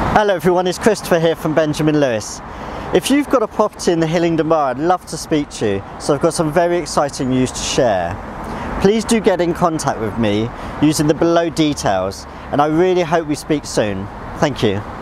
Hello everyone, it's Christopher here from Benjamin Lewis. If you've got a property in the Hillingdon Borough, I'd love to speak to you, so I've got some very exciting news to share. Please do get in contact with me using the below details, and I really hope we speak soon. Thank you.